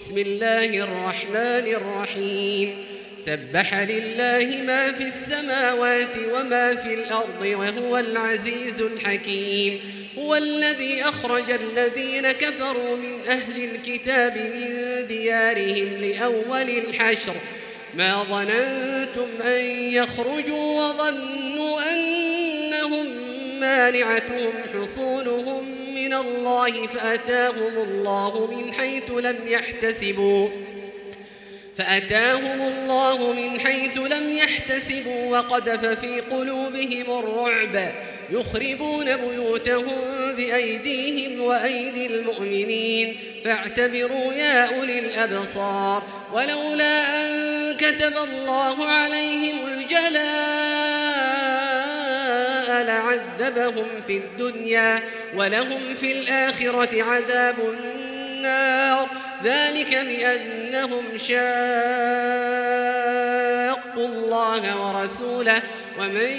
بسم الله الرحمن الرحيم سبح لله ما في السماوات وما في الأرض وهو العزيز الحكيم هو الذي أخرج الذين كفروا من أهل الكتاب من ديارهم لأول الحشر ما ظننتم أن يخرجوا وظنوا أنهم مانعتهم حصونهم من الله فأتاهم الله من حيث لم يحتسبوا وقذف في قلوبهم الرعب يخربون بيوتهم بأيديهم وأيدي المؤمنين فاعتبروا يا أولي الأبصار ولولا أن كتب الله عليهم الجلاء لعذبهم في الدنيا ولهم في الآخرة عذاب النار ذلك بأنهم شاقوا الله ورسوله ومن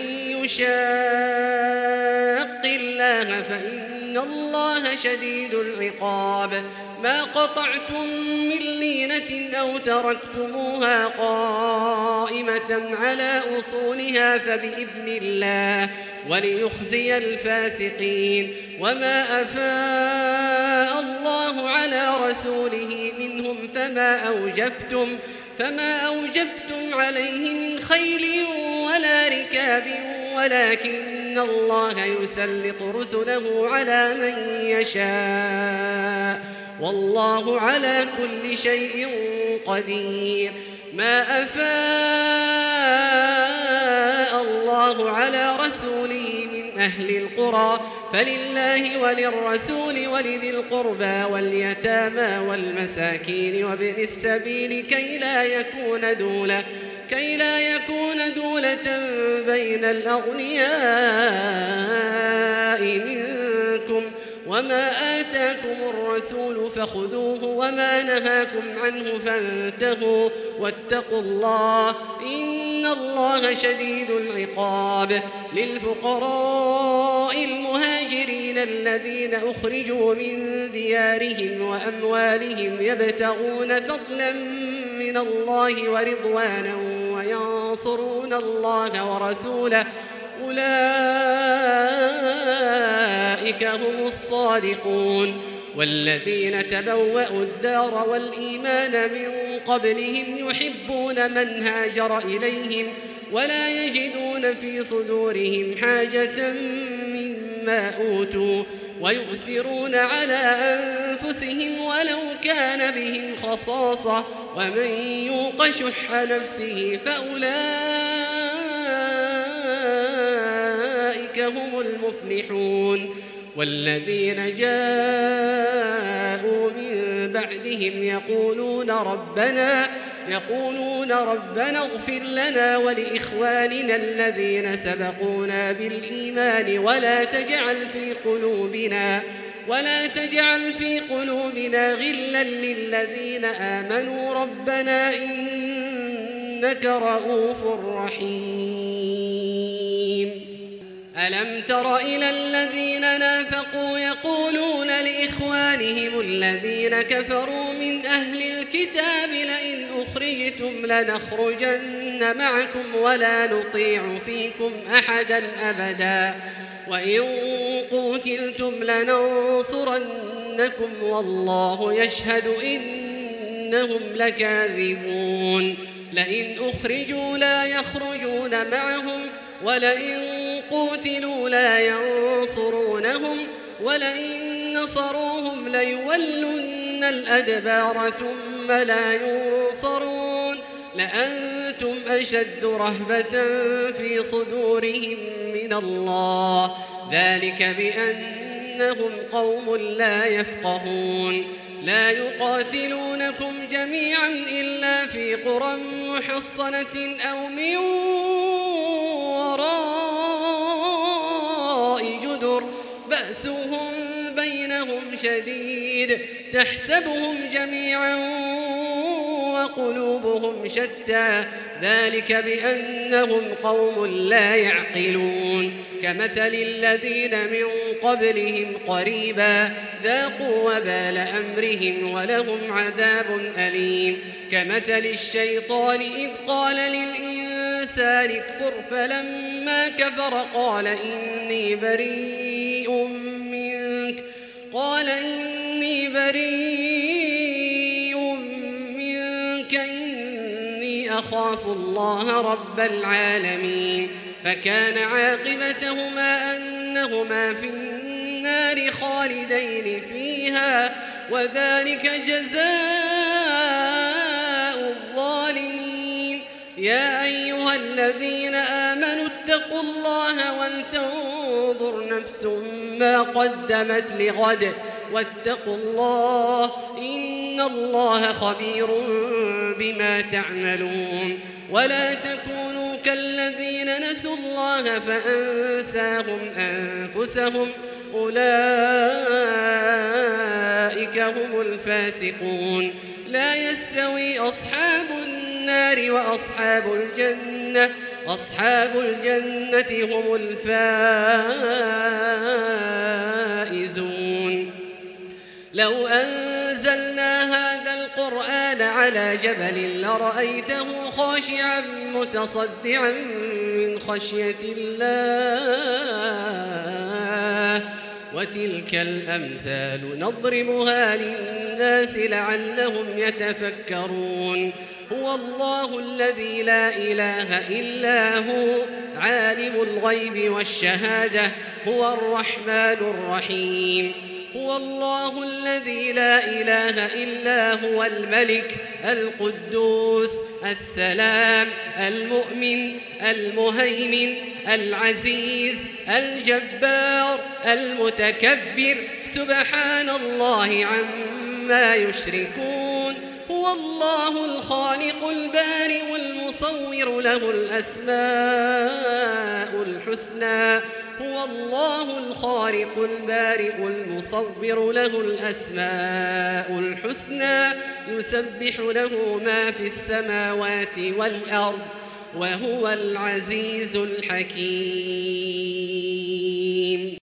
يشاق الله فإن الله شديد العقاب ما قطعتم من لينة أو تركتموها قائمة على أصولها فبإذن الله وليخزي الفاسقين وما أفاء الله على رسوله منهم فما أوجفتم عليه من خيل ولا ركاب ولكن الله يسلط رسله على من يشاء والله على كل شيء قدير ما أفاء الله على رسوله من أهل القرى فلله وللرسول ولذي القربى واليتامى والمساكين وابن السبيل كي لا يكون دولة بين الأغنياء منكم وما آتاكم الرسول فخذوه وما نهاكم عنه فانتهوا واتقوا الله إن الله شديد العقاب للفقراء المهاجرين الذين أخرجوا من ديارهم وأموالهم يبتغون فضلا من الله ورضوانا وينصرون الله ورسوله أولئك هم الصادقون والذين تبوأوا الدار والإيمان من قبلهم يحبون من هاجر إليهم ولا يجدون في صدورهم حاجة مما أوتوا ويؤثرون على أنفسهم ولو كان بهم خصاصة ومن يوق شح نفسه فأولئك هم المفلحون والذين جاءوا من بعدهم يقولون ربنا اغفر لنا ولإخواننا الذين سبقونا بالإيمان ولا تجعل في قلوبنا غلا للذين آمنوا ربنا إنك رؤوف رحيم ألم تر إلى الذين نافقوا يقولون لإخوانهم الذين كفروا من أهل الكتاب لئن أخرجتم لنخرجن معكم ولا نطيع فيكم أحدا أبدا وإن قوتلتم لننصرنكم والله يشهد إنهم لكاذبون لئن أخرجوا لا يخرجون معهم ولئن قوتلوا لا ينصرونهم ولئن نصروهم ليولن الأدبار ثم لا ينصرون لأنتم أشد رهبة في صدورهم من الله ذلك بأنهم قوم لا يفقهون لا يقاتلونكم جميعا إلا في قرى محصنة أو من وراء جدر بأسهم بينهم شديد تحسبهم جميعا وقلوبهم شتى ذلك بأنهم قوم لا يعقلون كمثل الذين من قبلهم قريبا ذاقوا وبال أمرهم ولهم عذاب أليم كمثل الشيطان إذ قال للإنسان اكفر فلما كفر قال إني بريء منك إني أخاف الله رب العالمين فكان عاقبتهما أنهما في النار خالدين فيها وذلك جزاء الظالمين يا أيها الذين آمنوا اتقوا الله ولتنظر نفس ما قدمت لغد واتقوا الله إن الله خبير بما تعملون ولا تكونوا كالذين نسوا الله فأنساهم أنفسهم أولئك هم الفاسقون لا يستوي أصحاب النار وأصحاب الجنة هم الفائزون لو أنزلنا هذا القرآن على جبل لرأيته خاشعا متصدعا من خشية الله وتلك الأمثال نضربها للناس لعلهم يتفكرون هو الله الذي لا إله إلا هو عالم الغيب والشهادة هو الرحمن الرحيم هو الله الذي لا إله إلا هو الملك القدوس السلام المؤمن المهيمن العزيز الجبار المتكبر سبحان الله عما يشركون هو الله الخالق البارئ المصور له الأسماء الحسنى هو الله الخالق البارئ المصور له الأسماء الحسنى يسبح له ما في السماوات والأرض وهو العزيز الحكيم